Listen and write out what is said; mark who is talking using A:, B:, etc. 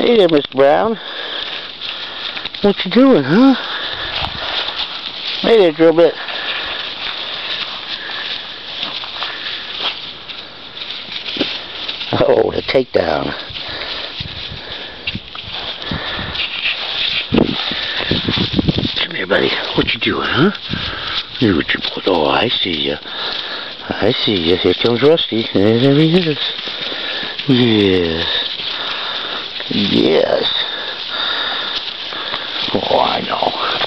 A: Hey there, Mr. Brown. What you doing, huh? Hey there, Drillbit. Oh, the takedown. Come here, buddy. What you doing, huh? Hey, what you... Oh, I see ya. I see ya. Here comes Rusty. There he is. Yes. Yes. Oh, I know.